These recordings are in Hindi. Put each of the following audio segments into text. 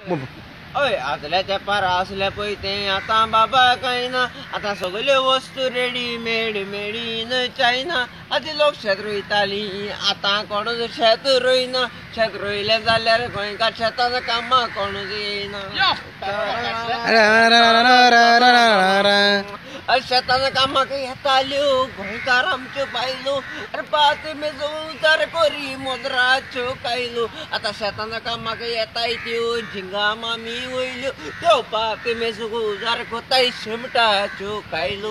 अय आदल्या तेंपार असले पळय तें आतां बाबा कांय ना. आतां सगल्यो वस्तू रेडीमेड मेड इन चायना. आदी लोक शेत रोयतालीं, आतां कोणूच शेत रोयना. शेत रोयलें जाल्यार गोंयकार शेतान कामां कोणूच येयना. शेतान कामाक येताल्यो गोंयकार आमच्यो बायलो. अरे पात मेजो उजार कोरी मोदराच्यो कायलो. आतां शेतान कामाक येताय त्यो झिंगा मामी वयल्यो. त्यो पात मेजो उजार कोताय शेमटाच्यो कायलो.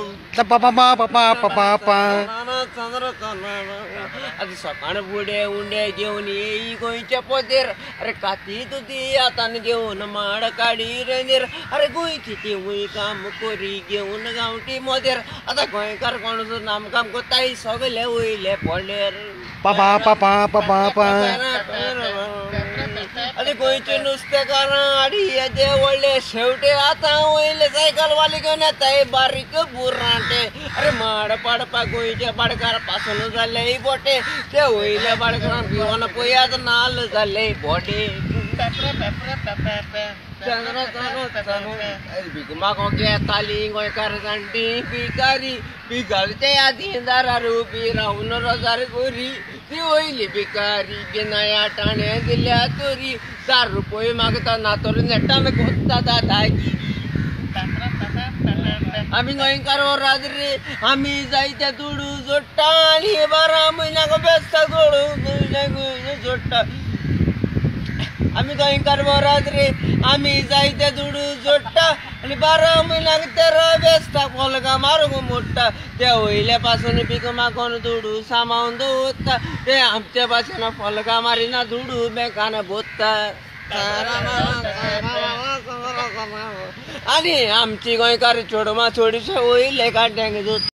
आतां सकाळ फुडें उंडे घेवन येयी गोंयच्या पोदेर. अरे काती तुती आतां घेवन माड काडी रेंदेर. अरे गोंयची ती वूय काम कोरी घेवन गांवठी मोदेर. आतां गोंयकार कोणूच नामकाम कोताय सगले वयले पोडेर. आनी गोंयचे नुस्तेकारां आडी येदे व्हडले शेवटे. आतां वयले सायकल वाले घेवन येताय बारीक बुरांटे. अरे माड पाडपाक गोंयचे पाडकार पासून जाले बोटे. ते वयल्या पाडकारांक भिवून पळयात नाल जाले बोडे. भिकमाको घेतालीं गोंयकार जाणटी भिकारी. भिकारीच्या यादी दारार उबी रावन रोजार कोरी. ती वयली भिकारी गिनाया टाणे दिल्या तोरी. 4 रुपये मागता नातोर नेटान कोत्ता दादागिरी. आमी गोंयकार वरात रे आमी जायते दुडू जोडटा. आनी 12 म्हयन्याक बेस्ता जोडटा. आमी गोंयकार वरात रे आमी जायते दुडू जोडटा. आनी 12 म्हयन्याक 13 बेस्ता फलगां मारूंक मोडटा. ते वयले पासून पीक मागून दुडू सांबाळून दवरता. ते आमचे भाशेन फलगां मारिना दुडू बेकान बोत्ता. आनी आमची गोंयकार चोडमा चोडशे वयले काड्यांक